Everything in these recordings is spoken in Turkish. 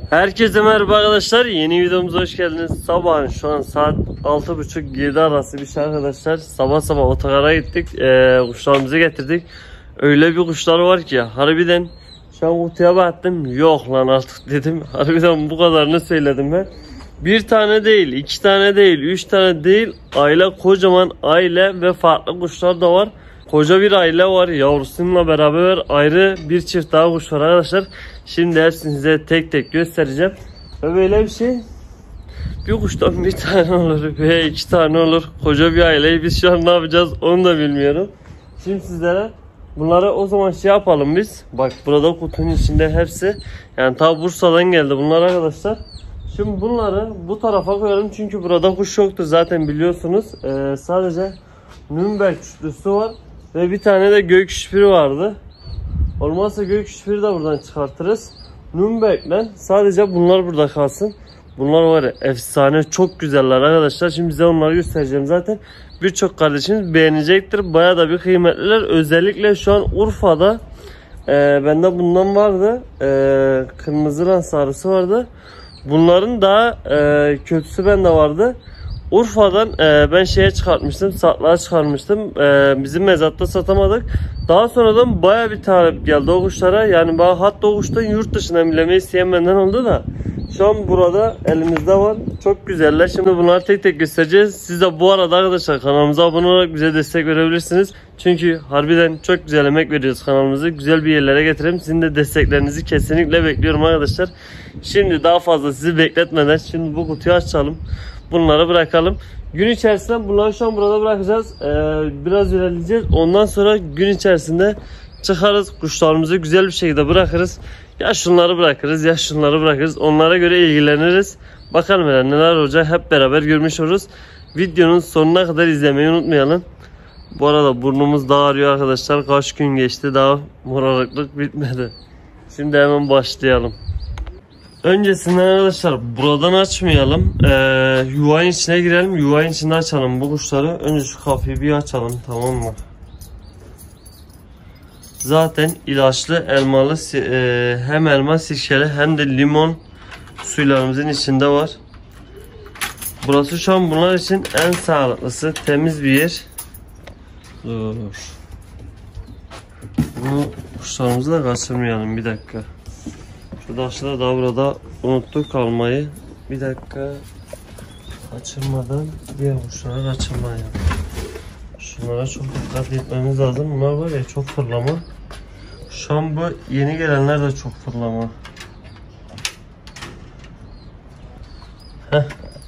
Herkese merhaba arkadaşlar, yeni videomuza hoş geldiniz. Sabahın şu an saat 6.30-7 arası bir şey arkadaşlar. Sabah otogara gittik, kuşlarımızı getirdik. Öyle bir kuşlar var ki harbiden şu an kutuya baktım, yok lan artık dedim. Harbiden bu kadarını söyledim ben. Bir tane değil, iki tane değil, üç tane değil, kocaman aile ve farklı kuşlar da var. Koca bir aile var, yavrusunla beraber ayrı bir çift daha kuş var arkadaşlar. Şimdi hepsini size tek tek göstereceğim. Ve böyle bir şey, bir kuştan bir tane olur veya iki tane olur. Koca bir aileyi biz şu an ne yapacağız onu da bilmiyorum. Şimdi sizlere bunları o zaman şey yapalım biz. Bak burada kutunun içinde hepsi. Yani ta Bursa'dan geldi bunlar arkadaşlar. Şimdi bunları bu tarafa koyalım çünkü burada kuş yoktu zaten biliyorsunuz. Sadece Nürnberg üçlüsü var. Ve bir tane de gök şifiri vardı. Olmazsa gök şifiri de buradan çıkartırız. Nürnberg'den sadece bunlar burada kalsın. Bunlar var ya efsane, çok güzeller arkadaşlar. Şimdi size onları göstereceğim zaten. Birçok kardeşimiz beğenecektir. Bayağı da bir kıymetliler. Özellikle şu an Urfa'da bende bundan vardı. Kırmızı lan sarısı vardı. Bunların daha kötüsü bende vardı. Urfa'dan ben şeye çıkartmıştım, satlığa çıkarmıştım. Bizim mezatta satamadık. Daha sonradan baya bir talep geldi o kuşlara. Yani hatta o kuştan yurt dışından bilemeyi isteyen benden oldu da. Şu an burada elimizde var. Çok güzeller. Şimdi bunları tek tek göstereceğiz. Siz de bu arada arkadaşlar kanalımıza abone olarak bize destek verebilirsiniz. Çünkü harbiden çok güzel emek veriyoruz kanalımızı. Güzel bir yerlere getirelim. Sizin de desteklerinizi kesinlikle bekliyorum arkadaşlar. Şimdi daha fazla sizi bekletmeden şimdi bu kutuyu açalım. Bunları bırakalım. Gün içerisinde bunları şu an burada bırakacağız. Biraz ilerleyeceğiz. Ondan sonra gün içerisinde çıkarız. Kuşlarımızı güzel bir şekilde bırakırız. Ya şunları bırakırız ya şunları bırakırız. Onlara göre ilgileniriz. Bakalım neler olacak hep beraber görmüş oluruz. Videonun sonuna kadar izlemeyi unutmayalım. Bu arada burnumuz daha ağrıyor arkadaşlar. Kaç gün geçti daha morarıklık bitmedi. Şimdi hemen başlayalım. Öncesinde arkadaşlar buradan açmayalım. Yuvanın içine girelim. Yuvanın içinde açalım bu kuşları. Önce şu kapıyı bir açalım, tamam mı? Zaten ilaçlı elmalı hem elma sirkeli hem de limon suylarımızın içinde var. Burası şu an bunlar için en sağlıklısı, temiz bir yer. Dur. Bunu kuşlarımızı da kaçırmayalım, bir dakika. Şurada aşağıda da burada unuttuk kalmayı. Bir dakika. Kaçırmadan diğer kuşlara kaçırmayalım. Şunlara çok dikkat etmemiz lazım. Bunlar var ya çok fırlama. Şu an bu yeni gelenler de çok fırlama. Heh.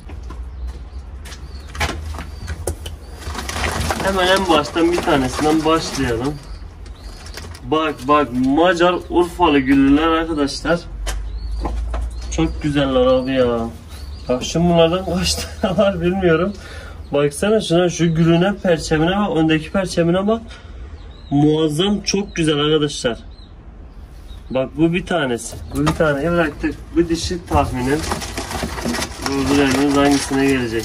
Hemen en baştan bir tanesinden başlayalım. Bak Macar Urfalı güllüler arkadaşlar. Çok güzeller abi ya. Bak şimdi bunlardan kaç tane var bilmiyorum. Baksana şuna, şu gülüne, perçemine bak, öndeki perçemine bak. Muazzam, çok güzel arkadaşlar. Bak bu bir tanesi. Bu bir taneyi bıraktık. Bu dişi tahminen. Bulduğumuz hangisine gelecek?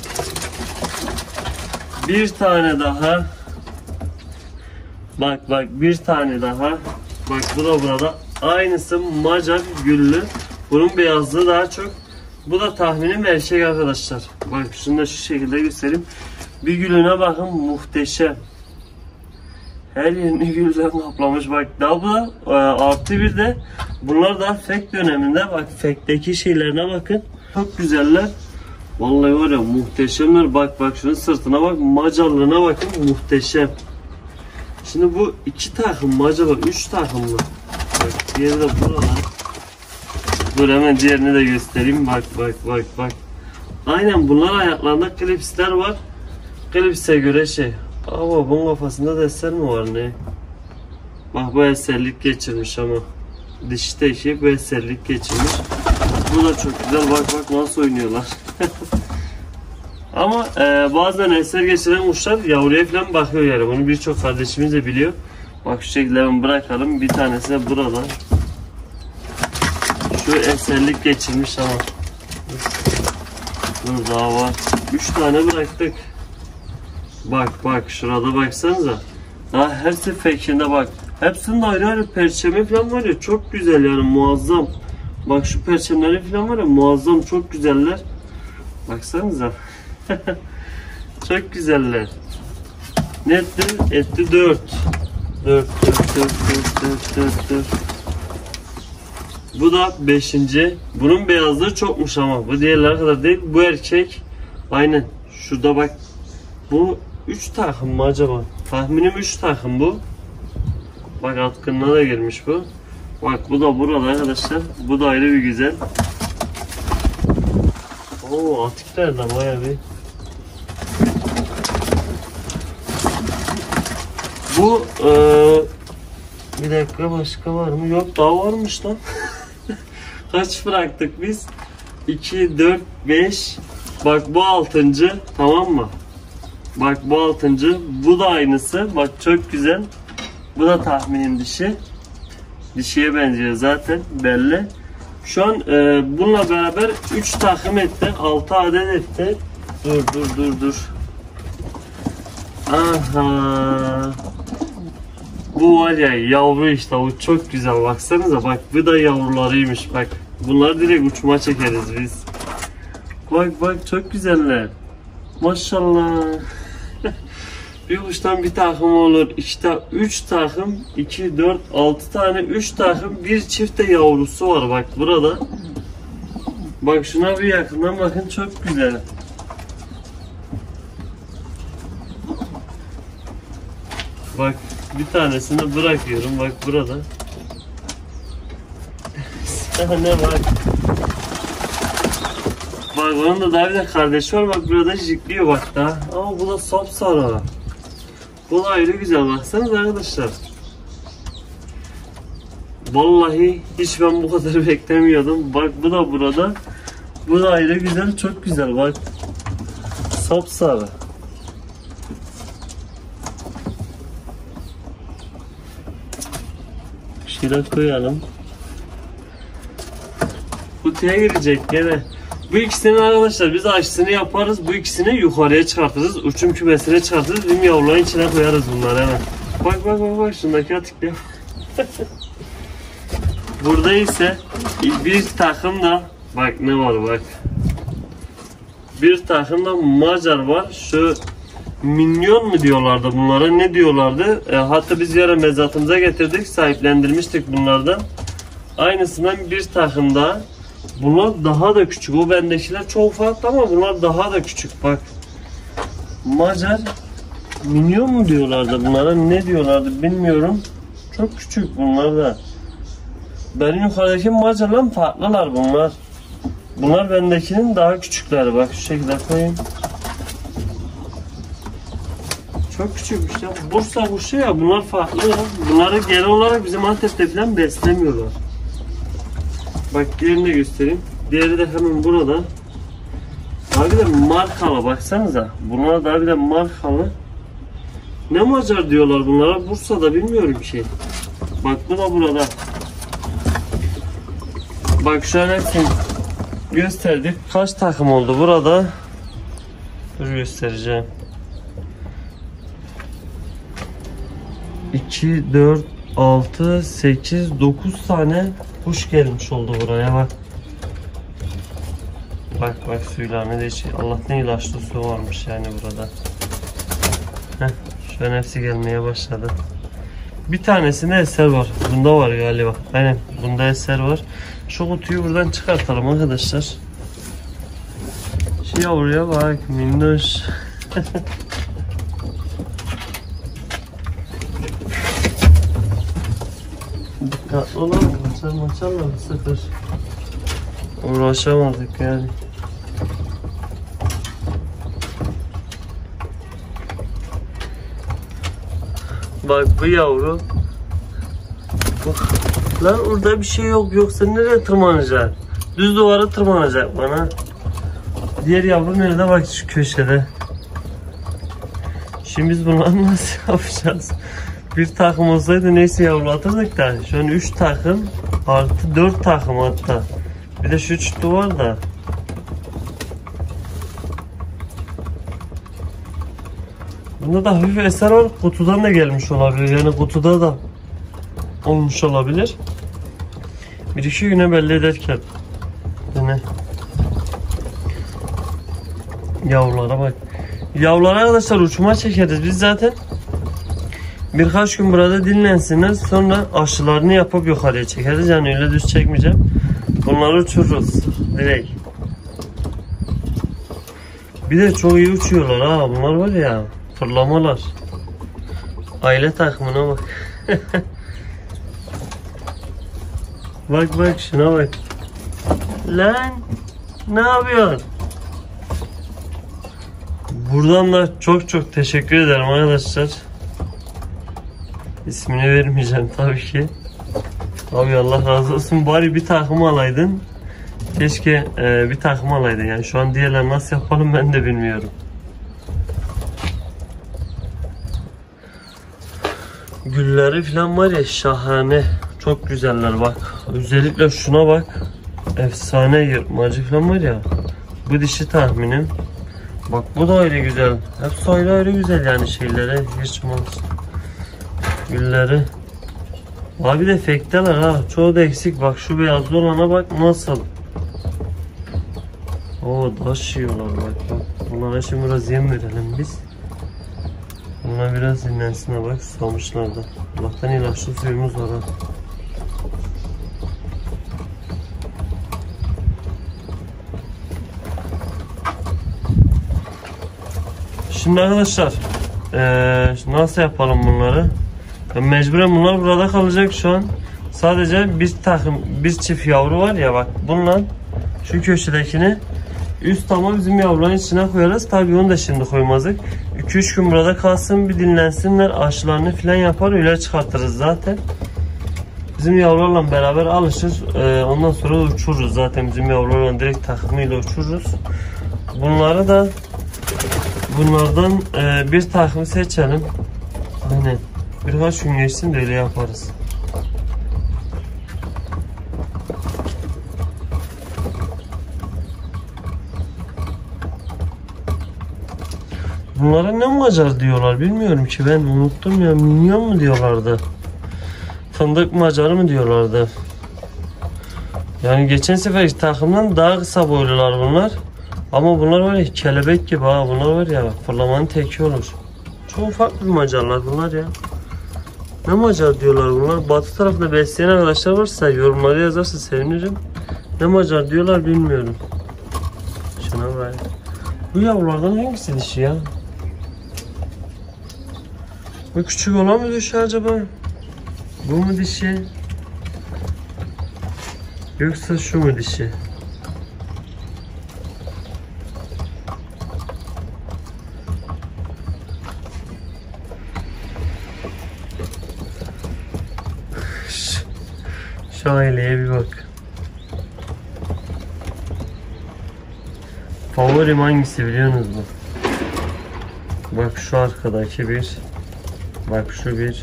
Bir tane daha. Bak bir tane daha. Bak bu da burada. Aynısı Macar güllü. Bunun beyazlığı daha çok. Bu da tahminim erkek arkadaşlar. Bak şunu da şu şekilde göstereyim. Bir gülüne bakın, muhteşem. Her yerini gülden kaplamış. Bak daha bu da artı bir de bunlar daha fek döneminde. Bak fekteki şeylerine bakın. Çok güzeller. Vallahi var ya muhteşemler. Bak şunun sırtına bak. Macarlığına bakın, muhteşem. Şimdi bu iki takım mı acaba? Üç takım mı? Bak diğeri de burada. Dur hemen diğerini de göstereyim. Bak. Aynen bunlar ayaklarında klipsler var. Klipse göre şey. Ama bunun kafasında desen mi var ne? Bak bu eserlik geçirmiş ama. Dişteki bu eserlik geçirmiş. Bu da çok güzel. Bak nasıl oynuyorlar. Ama bazen eser geçiren kuşlar yavruya falan bakıyor yani. Bunu birçok kardeşimiz de biliyor. Bak şu şekilde bırakalım. Bir tanesi de burada. Şu eserlik geçirmiş ama. Dur daha var. 3 tane bıraktık. Bak şurada baksanıza. Daha her seferinde bak. Hepsinin ayrı perçemi falan var ya. Çok güzel yani, muazzam. Bak şu perçemleri falan var ya, muazzam, çok güzeller. Baksanıza. Çok güzeller. Ne etti? Etti 4. 4. Bu da 5. Bunun beyazlığı çokmuş ama bu diğerler kadar değil. Bu erkek. Aynen. Şurada bak. Bu 3 takım mı acaba? Tahminim 3 takım bu. Bak atkınına da girmiş bu. Bak bu da burada arkadaşlar. Bu da ayrı bir güzel. Oo, atikler de bayağı bir. Bu bir dakika, başka var mı? Yok, daha varmış lan. Kaç bıraktık biz? 2, 4, 5. Bak bu 6. Tamam mı? Bak bu 6. Bu da aynısı. Bak çok güzel. Bu da tahminim dişi. Dişiye benziyor zaten, belli. Şu an bununla beraber 3 takım etti. 6 adet etti. Dur. Aha. Bu var ya, yavru işte, bu çok güzel, baksanıza. Bak bu da yavrularıymış bak. Bunları direkt uçuma çekeriz biz. Bak çok güzeller. Maşallah. Bir kuştan bir takım olur. 3 takım, 2, 4, 6 tane, 3 takım, bir çift de yavrusu var bak burada. Bak şuna bir yakından bakın, çok güzel. Bak bir tanesini bırakıyorum, bak burada. Ne bak. Bak onun da daha bir de kardeşi var, bak burada jikliyor bak da. Ama bu da sapsarı. Bu da ayrı güzel, baksanıza arkadaşlar. Vallahi hiç ben bu kadar beklemiyordum. Bak bu da burada. Bu da ayrı güzel, çok güzel bak. Sapsarı. Şöyle koyalım. Kutuya girecek gene. Bu ikisini arkadaşlar biz aşısını yaparız. Bu ikisini yukarıya çıkartırız. Uçum kümesine çıkartırız. Bizim yavruların içine koyarız bunları hemen. Bak şundaki atıklar. Burada ise bir takım da bak ne var bak. Bir takım da Macar var. Şu minyon mu diyorlardı bunlara, ne diyorlardı? Hatta biz yere mezatımıza getirdik, sahiplendirmiştik bunlardan. Aynısından bir takım daha. Bunlar daha da küçük. O bendekiler çok farklı ama bunlar daha da küçük bak. Macar minyon mu diyorlardı bunlara, ne diyorlardı bilmiyorum. Çok küçük bunlar da. Benim yukarıdaki Macar'la farklılar bunlar. Bunlar bendekinin daha küçükleri. Bak şu şekilde koyayım. Çok küçükmüş ya. Bursa kuşu ya, bunlar farklı ya. Bunları genel olarak bizim Antep'te falan beslemiyorlar. Bak diğerini de göstereyim. Diğeri de hemen burada. Daha bir de markalı, baksanıza. Bunlar daha bir de markalı. Ne Macar diyorlar bunlara? Bursa'da bilmiyorum ki. Bak bu da burada. Bak şu an hepsini gösterdik. Kaç takım oldu burada? Dur göstereceğim. 2, 4, 6, 8, 9 tane kuş gelmiş oldu buraya bak. Bak suylarını da içi. Allah'tan ilaçlı su varmış yani burada. Heh, şu an hepsi gelmeye başladı. Bir tanesinde eser var. Bunda var galiba. Aynen, bunda eser var. Şu kutuyu buradan çıkartalım arkadaşlar. Şu yavruya bak, minnoş. Dikkatli olalım. Maçarla bu sefer uğraşamadık yani. Bak bu yavru. Bak. Lan orada bir şey yok. Yoksa nereye tırmanacak? Düz duvara tırmanacak bana. Diğer yavru nerede? Bak şu köşede. Şimdi biz bunu nasıl yapacağız? Bir takım olsaydı neyse yavrulatırdık da. Şu an 3 takım artı 4 takım hatta. Bir de şu çıktı var da. Bunda da hafif eser var. Kutudan da gelmiş olabilir. Yani kutuda da olmuş olabilir. Bir iki güne belli ederken. Yani yavrulara bak. Yavrulara arkadaşlar uçuma çekeriz biz zaten. Birkaç gün burada dinlensinler, sonra aşılarını yapıp yukarıya çekeriz. Yani öyle düz çekmeyeceğim. Bunları uçururuz direkt. Bir de çok iyi uçuyorlar ha. Bunlar var ya, fırlamalar. Aile takımına bak. Bak bak şuna bak. Lan ne yapıyorsun? Buradan da çok teşekkür ederim arkadaşlar. İsmini vermeyeceğim tabii ki. Abi Allah razı olsun. Bari bir takım alaydın. Keşke bir takım alaydın. Yani şu an diğerler nasıl yapalım ben de bilmiyorum. Gülleri falan var ya, şahane. Çok güzeller bak. Özellikle şuna bak. Efsane yırtmacı falan var ya. Bu dişi tahminim. Bak bu da ayrı güzel. Hepsi ayrı güzel yani şeylere. Yırtmaz. Gülleri. Abi de fekteler ha. Çoğu da eksik. Bak şu beyazlı olana bak nasıl. Oo daş yiyorlar bak. Bunlara şimdi biraz yem verelim biz. Bunlar biraz dinlensinler bak, susamışlar da. Allah'tan ilaçlı suyumuz var ha. Şimdi arkadaşlar nasıl yapalım bunları? Mecburen bunlar burada kalacak şu an. Sadece bir çift yavru var ya bak, bununla şu köşedekini üst tama bizim yavruların içine koyarız. Tabii onu da şimdi koymazdık. 2-3 gün burada kalsın, bir dinlensinler, aşılarını falan yapar, öyle çıkartırız zaten. Bizim yavrularla beraber alışır. Ondan sonra uçururuz zaten, bizim yavrularla direkt takımıyla uçururuz. Bunları da bunlardan bir takımı seçelim. Aynen. Birkaç gün geçsin de öyle yaparız. Bunlara ne macar diyorlar bilmiyorum ki, ben unuttum ya. Minyon mu diyorlardı? Fındık macarı mı diyorlardı? Yani geçen sefer takımdan daha kısa boylular bunlar. Ama bunlar var ya kelebek gibi ha. Bunlar var ya fırlamanın teki olur. Çok farklı macarlar bunlar ya. Ne macar diyorlar bunlar? Batı tarafında besleyen arkadaşlar varsa yorumlara yazarsa sevinirim. Ne macar diyorlar bilmiyorum. Şuna bak. Bu yavrulardan hangisi dişi ya? Bu küçük olan mı dişi acaba? Bu mu dişi? Yoksa şu mu dişi? Şu aileye bir bak. Favorim hangisi biliyorsunuz mu? Bak şu arkadaki bir. Bak şu bir.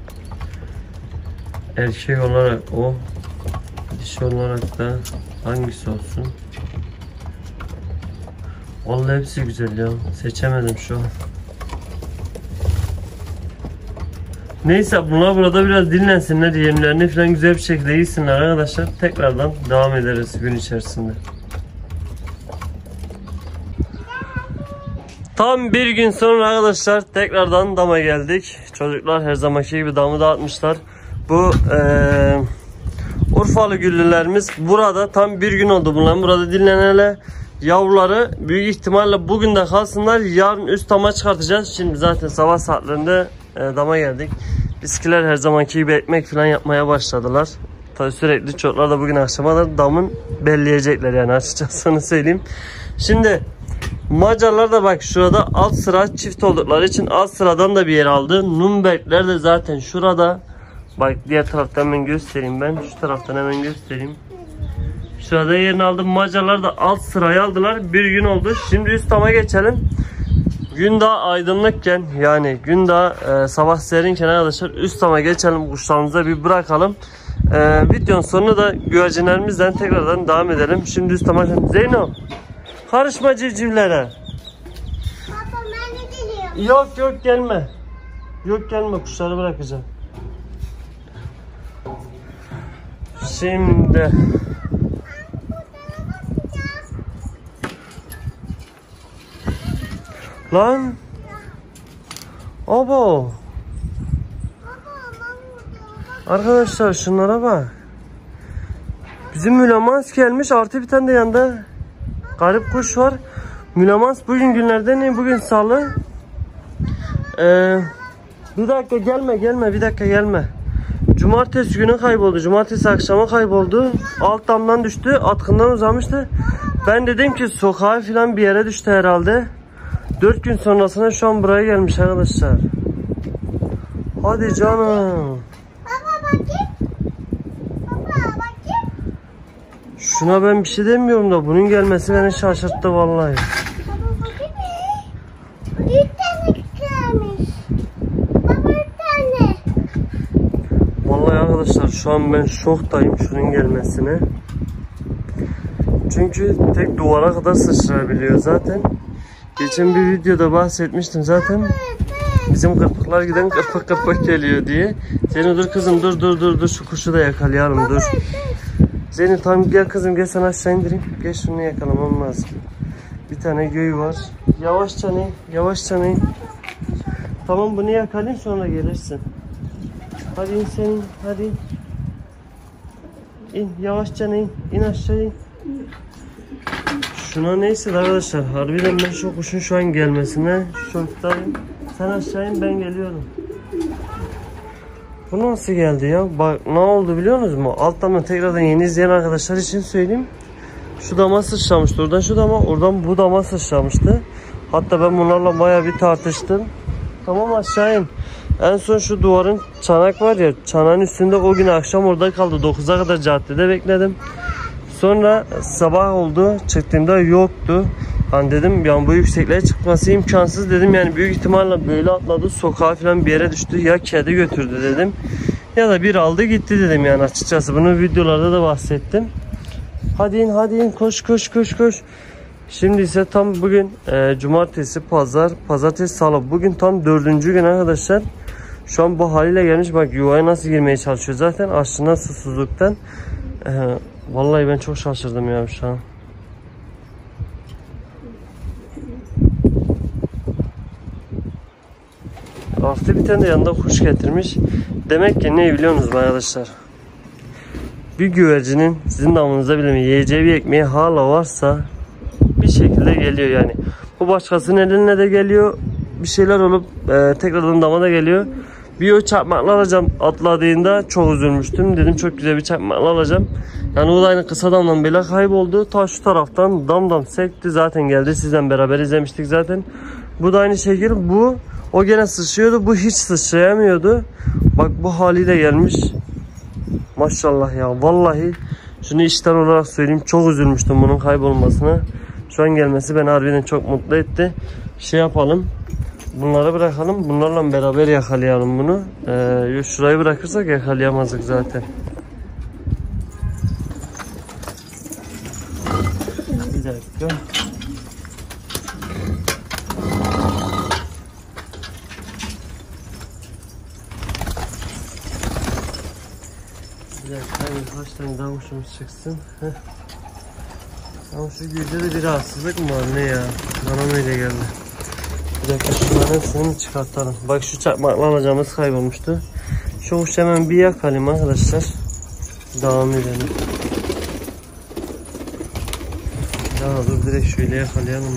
Erkek olarak o. Dişi olarak da hangisi olsun? Vallahi hepsi güzel ya. Seçemedim şu an. Neyse bunlar burada biraz dinlensinler. Yemlerini falan güzel bir şekilde yesinler arkadaşlar. Tekrardan devam ederiz gün içerisinde. Tam bir gün sonra arkadaşlar tekrardan dama geldik. Çocuklar her zamanki gibi damı dağıtmışlar. Bu Urfalı güllülerimiz burada tam bir gün oldu bunlar burada dinlenele. Yavruları büyük ihtimalle bugün de kalsınlar. Yarın üst dama çıkartacağız. Şimdi zaten sabah saatlerinde dama geldik. Bizkiler her zamanki gibi ekmek falan yapmaya başladılar. Tabii sürekli çocuklar da bugün akşama da damın belleyecekler yani, açıkçası söyleyeyim. Şimdi Macarlar da bak şurada alt sıra çift oldukları için alt sıradan da bir yer aldı. Nürnbergler de zaten şurada. Bak diğer taraftan hemen göstereyim ben. Şu taraftan hemen göstereyim. Şurada yerini aldım. Macarlar da alt sırayı aldılar. Bir gün oldu. Şimdi üst tama geçelim. Gün daha aydınlıkken yani gün daha sabah serinken arkadaşlar üst tama geçelim. Kuşlarımıza bir bırakalım. Videonun sonunda da güvercinlerimizden tekrardan devam edelim. Şimdi üst tama. Zeyno karışma civcivlere. Baba ben de geliyorum. Yok gelme. Yok gelme, kuşları bırakacağım. Şimdi lan abo arkadaşlar şunlara bak. Bizim mülamans gelmiş, artı bir tane de yanında garip kuş var. Mülamans bugün günlerden ne? Bugün salı. Bir dakika gelme bir dakika gelme. Cumartesi günü kayboldu. Cumartesi akşama kayboldu. Alt damdan düştü. Atkından uzamıştı. Ben dedim ki sokağa falan bir yere düştü herhalde. 4 gün sonrasında şu an buraya gelmiş arkadaşlar. Hadi canım. Baba bakayım. Baba bakayım. Şuna ben bir şey demiyorum da bunun gelmesi beni şaşırttı vallahi. Baba bakayım. Bir tane gelmiş. Baba bir tane. Vallahi arkadaşlar şu an ben şoktayım şunun gelmesine. Çünkü tek duvara kadar sıçrayabiliyor zaten. Geçen bir videoda bahsetmiştim zaten. Bizim kırpıklar giden kırpık kırpık geliyor diye. Zeynep dur kızım dur şu kuşu da yakalayalım dur. Zeynep tamam gel kızım gel sana aşağı indireyim. Gel şunu yakalamam lazım. Bir tane göğü var. Yavaşça ne? Tamam bunu yakalayayım sonra gelirsin. Hadi in senin hadi. İn yavaşça in aşağı in. Şuna neyse arkadaşlar harbiden ben şu kuşun şu an gelmesine şoktayım. Sen aşağı in ben geliyorum. Bu nasıl geldi ya? Bak ne oldu biliyor musunuz? Alttan tekrardan yeni izleyen arkadaşlar için söyleyeyim. Şu dama sıçramıştı. Oradan şu dama, oradan bu dama sıçramıştı. Hatta ben bunlarla bayağı bir tartıştım. Tamam aşağı in. En son şu duvarın çanak var ya, çanağın üstünde o gün akşam orada kaldı. 9'a kadar caddede bekledim. Sonra sabah oldu. Çıktığımda yoktu. Hani dedim yani bu yüksekliğe çıkması imkansız dedim. Yani büyük ihtimalle böyle atladı. Sokağa falan bir yere düştü. Ya kedi götürdü dedim. Ya da bir aldı gitti dedim yani açıkçası. Bunu videolarda da bahsettim. Hadi in koş. Şimdi ise tam bugün cumartesi, pazartesi, salı. Bugün tam 4. gün arkadaşlar. Şu an bu haliyle gelmiş. Bak yuvaya nasıl girmeye çalışıyor zaten. Açlığından susuzluktan. Vallahi ben çok şaşırdım ya şu an. Artı bir tane de yanında kuş getirmiş. Demek ki ne biliyor musunuz arkadaşlar? Bir güvercinin sizin damınıza bile mi yiyeceği bir ekmeği hala varsa bir şekilde geliyor yani. Bu başkasının eline de geliyor. Bir şeyler olup tekrardan dama da geliyor. Bir o çakmakla alacağım atladığında çok üzülmüştüm. Dedim çok güzel bir çakmakla alacağım. Yani o da aynı kısa damdan bile kayboldu. Ta şu taraftan dam sekti zaten geldi. Sizden beraber izlemiştik zaten. Bu da aynı şekilde o gene sıçrıyordu. Bu hiç sıçrayamıyordu. Bak bu haliyle gelmiş. Maşallah ya vallahi şunu işten olarak söyleyeyim çok üzülmüştüm bunun kaybolmasına. Şu an gelmesi beni harbiden çok mutlu etti. Şey yapalım. Bunları bırakalım. Bunlarla beraber yakalayalım bunu. Şurayı bırakırsak yakalayamazdık zaten. Bir dakika. Bir dakika. Kaç tane daha kuşumuz çıksın. Ama şu gülde de bir rahatsızlık mı var ne ya? Bana öyle geldi. Bir dakika şunların hepsini çıkartalım. Bak şu çakmakla alacağımız kaybolmuştu. Şu kuşu hemen bir yakalım arkadaşlar. Devam edelim. Ya dur direkt şöyle yakalayalım.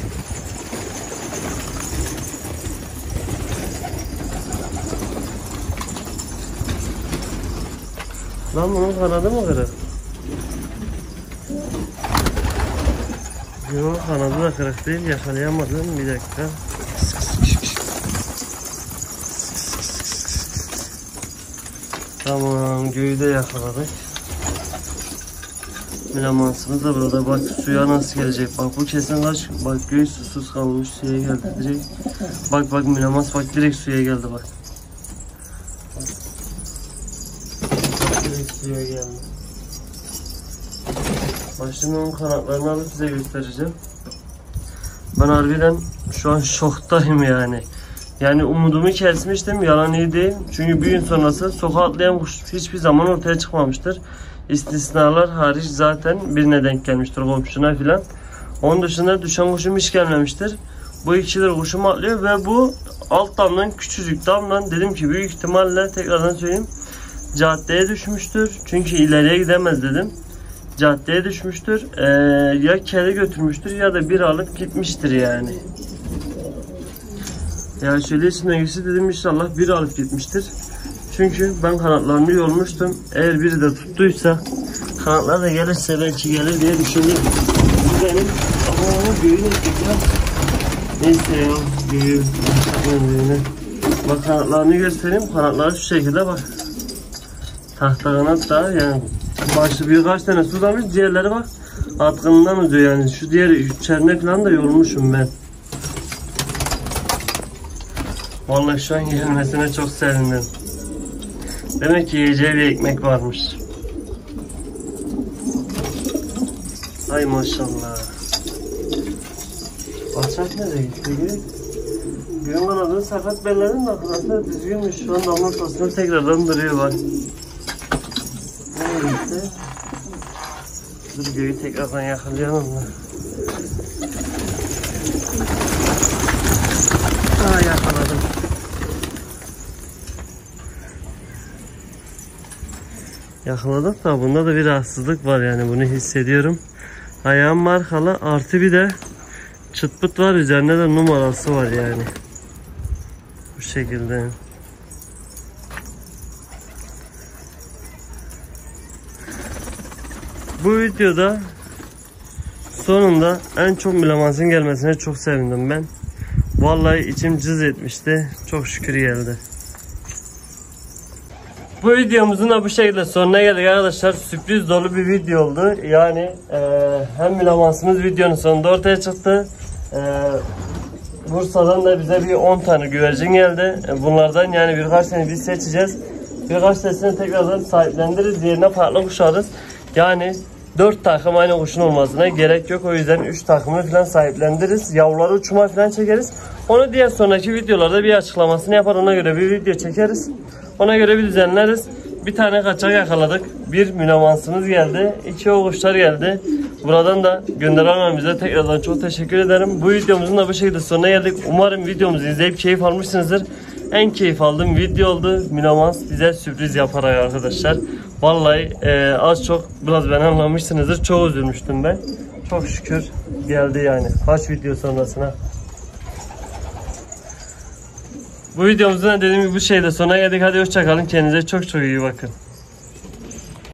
Lan bunun kanadı mı kırık? Yok kanadı da kırık değil, yakalayamadım. Bir dakika. Tamam, göğü de yakaladık. Milamansımız da burada. Bak suya nasıl gelecek. Bak bu kesin kaç. Bak göğü susuz kalmış, suya geldi direkt. Bak milamans bak direkt suya geldi bak. Direkt suya geldi. Bak şimdi onun kanatlarını alıp size göstereceğim. Ben harbiden şu an şoktayım yani. Yani umudumu kesmiştim, yalan iyi değil. Çünkü bir gün sonrası sokağa atlayan kuş hiçbir zaman ortaya çıkmamıştır. İstisnalar hariç zaten birine denk gelmiştir, komşuna filan. Onun dışında düşen kuşum hiç gelmemiştir. Bu ikisidir kuşum atlıyor ve bu alt damdan, küçücük damdan, dedim ki büyük ihtimalle, tekrardan söyleyeyim, caddeye düşmüştür. Çünkü ileriye gidemez dedim. Caddeye düşmüştür. Ya kedi götürmüştür ya da bir alıp gitmiştir yani. Ya şöyle içinden geçti, dedim inşallah bir alıp gitmiştir. Çünkü ben kanatlarını yormuştum. Eğer biri de tuttuysa, kanatlar da gelirse belki gelir diye düşündüm. Bu benim ama göğün ettikler. Neyse ya, göğü. Bak kanatlarını göstereyim. Kanatları şu şekilde bak. Tahta kanat da yani. Başı birkaç tane sudamış, diğerleri bak atkınından uzuyor yani. Şu diğer çernek falan da yormuşum ben. Vallahi şu an gelmesine çok sevindim. Demek ki yiyeceği bir ekmek varmış. Ay maşallah. Açak nereye gitti? Gün kanadı sakat bellerin de aslında düzgünmüş. Şu an damla tasında tekrardan duruyor bak. Nereye gitti? Dur göğü tekrardan yakalayalım da. Aa, yakaladım. Yakaladık da bunda da bir rahatsızlık var yani, bunu hissediyorum. Ayağım markalı, artı bir de çıt pıt var, üzerinde de numarası var yani. Bu şekilde. Bu videoda sonunda en çok mülamansın gelmesine çok sevindim ben. Vallahi içim cız etmişti. Çok şükür geldi. Bu videomuzun da bu şekilde sonuna geldik arkadaşlar. Sürpriz dolu bir video oldu. Yani hem mülamansımız videonun sonunda ortaya çıktı. Bursa'dan da bize bir 10 tane güvercin geldi. Bunlardan yani birkaç tane biz seçeceğiz. Birkaç tanesini tekrardan sahiplendiririz. Diğerine farklı kuş alırız. Yani 4 takım aynı kuşun olmasına gerek yok. O yüzden 3 takımını falan sahiplendiririz. Yavruları uçuma falan çekeriz. Onu diğer sonraki videolarda bir açıklamasını yapar. Ona göre bir video çekeriz. Ona göre bir düzenleriz. Bir tane kaçak yakaladık. Bir mülamansımız geldi. 2 o kuşlar geldi. Buradan da gönderen abimize tekrardan çok teşekkür ederim. Bu videomuzun da bu şekilde sonuna geldik. Umarım videomuzu izleyip keyif almışsınızdır. En keyif aldığım video oldu. Münamans bize sürpriz yaparak arkadaşlar. Vallahi az çok biraz ben anlamışsınızdır. Çok üzülmüştüm ben. Çok şükür geldi yani. Kaç video sonrasına. Bu videomuzun da dediğim gibi bu şeyde sonuna geldik. Hadi hoşçakalın. Kendinize çok çok iyi bakın.